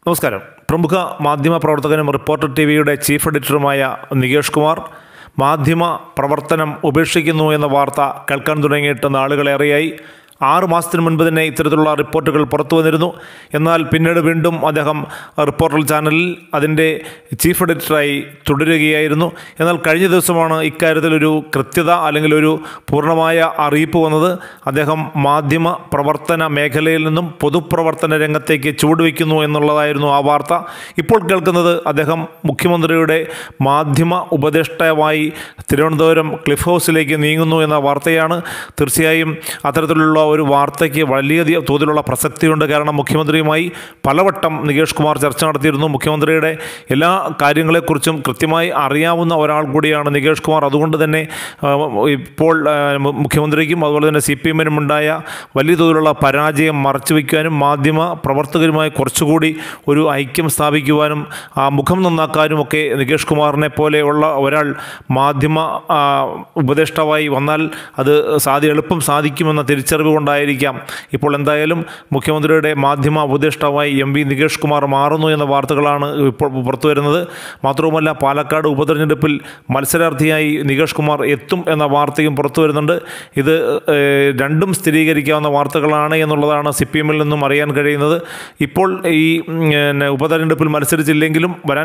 നമസ്കാരം. പ്രമുഖ മാധ്യമ പ്രവർത്തകനും റിപ്പോർട്ടർ ടിവിയുടെ ചീഫ് എഡിറ്ററുമായ നികേഷ് കുമാർ മാധ്യമ പ്രവർത്തനം ഉപേക്ഷിക്കുന്നു എന്ന വാർത്ത കേൾക്കാൻ തുടങ്ങിയിട്ട് നാളുകളേറെയായി. 6 മാസത്തിന് മുൻപ് തന്നെ ഇത്തരത്തിലുള്ള റിപ്പോർട്ടുകൾ പുറത്തു വന്നിരുന്നു. എന്നാൽ പിന്നീട് വീണ്ടും അദ്ദേഹം റിപ്പോർട്ടർ ചാനലിൽ അതിൻ്റെ ചീഫ് എഡിറ്ററായി തുടരുകയായിരുന്നു. എന്നാൽ കഴിഞ്ഞ ദിവസമാണ് ഇക്കാര്യത്തിലൊരു കൃത്യത അല്ലെങ്കിൽ ഒരു പൂർണ്ണമായ അറിയിപ്പ് വന്നത്. അദ്ദേഹം മാധ്യമ പ്രവർത്തന മേഖലയിൽ നിന്നും പൊതുപ്രവർത്തന രംഗത്തേക്ക് ചുവടുവയ്ക്കുന്നു എന്നുള്ളതായിരുന്നു ആ വാർത്ത. ഇപ്പോൾ കേൾക്കുന്നത് അദ്ദേഹം മുഖ്യമന്ത്രിയുടെ മാധ്യമ ഉപദേഷ്ടാവായി തിരുവനന്തപുരം ക്ലിഫ് ഹൗസിലേക്ക് നീങ്ങുന്നു എന്ന വാർത്തയാണ്. തീർച്ചയായും അത്തരത്തിലുള്ള ഒരു വാർത്തയ്ക്ക് വലിയ തോതിലുള്ള പ്രസക്തിയുണ്ട്. കാരണം മുഖ്യമന്ത്രിയുമായി പലവട്ടം നികേഷ് കുമാർ ചർച്ച നടത്തിയിരുന്നു. മുഖ്യമന്ത്രിയുടെ എല്ലാ കാര്യങ്ങളെക്കുറിച്ചും കൃത്യമായി അറിയാവുന്ന ഒരാൾ കൂടിയാണ് നികേഷ് കുമാർ. അതുകൊണ്ട് തന്നെ ഇപ്പോൾ മുഖ്യമന്ത്രിക്കും അതുപോലെ തന്നെ CPM-നും ഉണ്ടായ വലിയ തോതിലുള്ള പരാജയം മറച്ചുവെക്കാനും മാധ്യമ പ്രവർത്തകരുമായി കുറച്ചുകൂടി ഒരു ഐക്യം സ്ഥാപിക്കുവാനും മുഖം നന്നാക്കാനുമൊക്കെ നികേഷ് കുമാറിനെ പോലെയുള്ള ഒരാൾ മാധ്യമ ഉപദേഷ്ടാവായി വന്നാൽ അത് എളുപ്പം സാധിക്കുമെന്ന തിരിച്ചറിവ് കൊണ്ടായിരിക്കാം ഇപ്പോൾ എന്തായാലും മുഖ്യമന്ത്രിയുടെ മാധ്യമ ഉപദേഷ്ടാവായി MV നികേഷ് കുമാർ മാറുന്നു എന്ന വാർത്തകളാണ് ഇപ്പോൾ പുറത്തു വരുന്നത്. മാത്രവുമല്ല, പാലക്കാട് ഉപതെരഞ്ഞെടുപ്പിൽ മത്സരാർത്ഥിയായി നികേഷ് കുമാർ എത്തും എന്ന വാർത്തയും പുറത്തു വരുന്നുണ്ട്. ഇത് രണ്ടും സ്ഥിരീകരിക്കാവുന്ന വാർത്തകളാണ് എന്നുള്ളതാണ് CPM-ൽ നിന്നും അറിയാൻ കഴിയുന്നത്. ഇപ്പോൾ ഈ ഉപതെരഞ്ഞെടുപ്പിൽ മത്സരിച്ചില്ലെങ്കിലും വരാൻ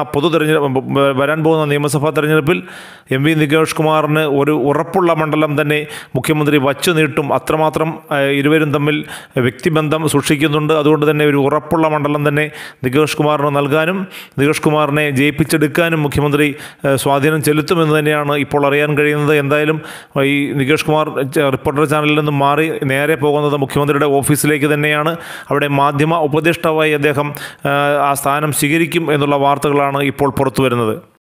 പോകുന്ന നിയമസഭാ തെരഞ്ഞെടുപ്പിൽ MV നികേഷ് കുമാറിന് ഒരു ഉറപ്പുള്ള മണ്ഡലം തന്നെ മുഖ്യമന്ത്രി വച്ചു നീട്ടും. അത്രമാത്രം ഇരുവരും തമ്മിൽ വ്യക്തിബന്ധം സൂക്ഷിക്കുന്നുണ്ട്. അതുകൊണ്ട് തന്നെ ഒരു ഉറപ്പുള്ള മണ്ഡലം തന്നെ നികേഷ് കുമാറിന് നൽകാനും നികേഷ് കുമാറിനെ ജയിപ്പിച്ചെടുക്കാനും മുഖ്യമന്ത്രി സ്വാധീനം ചെലുത്തുമെന്ന് തന്നെയാണ് ഇപ്പോൾ അറിയാൻ കഴിയുന്നത്. എന്തായാലും ഈ നികേഷ് കുമാർ റിപ്പോർട്ടർ ചാനലിൽ നിന്നും മാറി നേരെ പോകുന്നത് മുഖ്യമന്ത്രിയുടെ ഓഫീസിലേക്ക് തന്നെയാണ്. അവിടെ മാധ്യമ ഉപദേഷ്ടാവായി അദ്ദേഹം ആ സ്ഥാനം സ്വീകരിക്കും എന്നുള്ള വാർത്തകളാണ് ഇപ്പോൾ പുറത്തു വരുന്നത്.